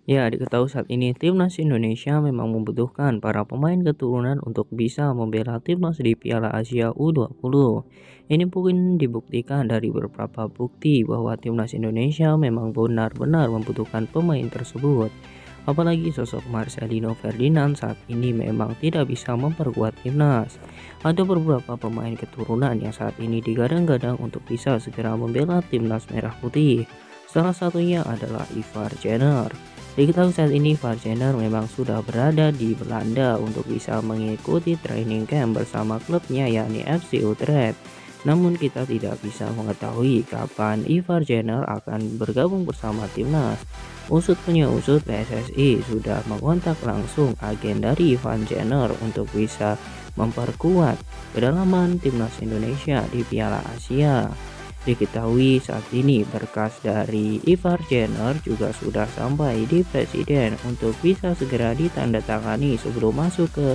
Ya, diketahui saat ini timnas Indonesia memang membutuhkan para pemain keturunan untuk bisa membela timnas di Piala Asia U20. Ini pun dibuktikan dari beberapa bukti bahwa timnas Indonesia memang benar-benar membutuhkan pemain tersebut. Apalagi sosok Marcelino Ferdinand saat ini memang tidak bisa memperkuat timnas. Ada beberapa pemain keturunan yang saat ini digadang-gadang untuk bisa segera membela timnas merah putih. Salah satunya adalah Ivar Jenner. Diketahui saat ini Farjaner memang sudah berada di Belanda untuk bisa mengikuti training camp bersama klubnya yakni FC Utrecht. Namun kita tidak bisa mengetahui kapan Ivar Jenner akan bergabung bersama timnas. Usut punya usut, PSSI sudah mengontak langsung agen dari Ivan Jenner untuk bisa memperkuat kedalaman timnas Indonesia di Piala Asia. Diketahui saat ini berkas dari Ivar Jenner juga sudah sampai di presiden untuk bisa segera ditandatangani sebelum masuk ke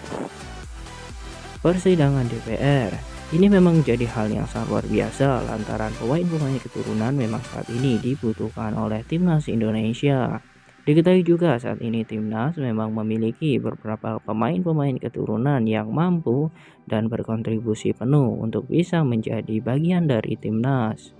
persidangan DPR. Ini memang jadi hal yang sangat luar biasa lantaran pemain-pemain keturunan memang saat ini dibutuhkan oleh timnas Indonesia. Diketahui juga saat ini timnas memang memiliki beberapa pemain-pemain keturunan yang mampu dan berkontribusi penuh untuk bisa menjadi bagian dari timnas.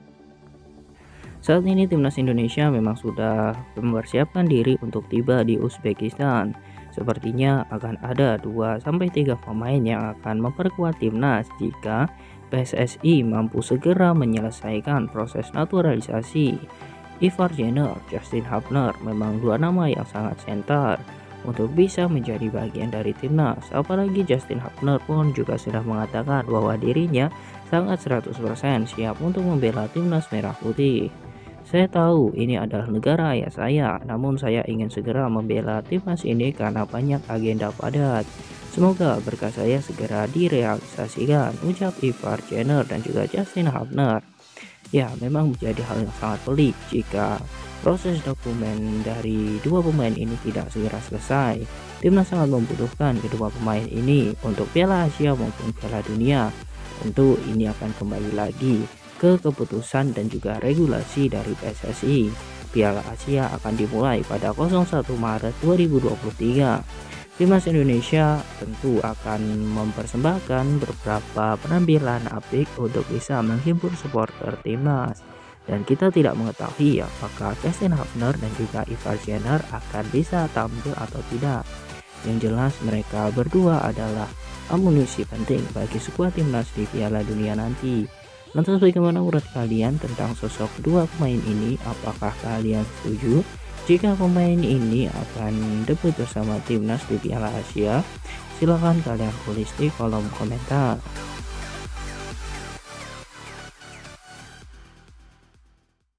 Saat ini timnas Indonesia memang sudah mempersiapkan diri untuk tiba di Uzbekistan. Sepertinya akan ada 2 sampai 3 pemain yang akan memperkuat timnas jika PSSI mampu segera menyelesaikan proses naturalisasi. Ivar Jenner, Justin Hubner memang dua nama yang sangat sentral untuk bisa menjadi bagian dari timnas. Apalagi Justin Hubner pun juga sudah mengatakan bahwa dirinya sangat 100% siap untuk membela timnas merah putih. Saya tahu ini adalah negara ayah saya, namun saya ingin segera membela timnas ini karena banyak agenda padat. Semoga berkas saya segera direalisasikan, ucap Ivar Jenner dan juga Justin Hubner. Ya, memang menjadi hal yang sangat pelik jika proses dokumen dari dua pemain ini tidak segera selesai. Timnas sangat membutuhkan kedua pemain ini untuk Piala Asia maupun Piala Dunia. Tentu ini akan kembali lagi ke keputusan dan juga regulasi dari PSSI. Piala Asia akan dimulai pada 01 Maret 2023. Timnas Indonesia tentu akan mempersembahkan beberapa penampilan apik untuk bisa menghibur supporter timnas. Dan kita tidak mengetahui apakah Justin Hubner dan juga Ivar Jenner akan bisa tampil atau tidak. Yang jelas mereka berdua adalah amunisi penting bagi skuad timnas di Piala Dunia nanti. Lantas bagaimana menurut kalian tentang sosok dua pemain ini? Apakah kalian setuju jika pemain ini akan debut bersama timnas di Piala Asia? Silahkan kalian tulis di kolom komentar.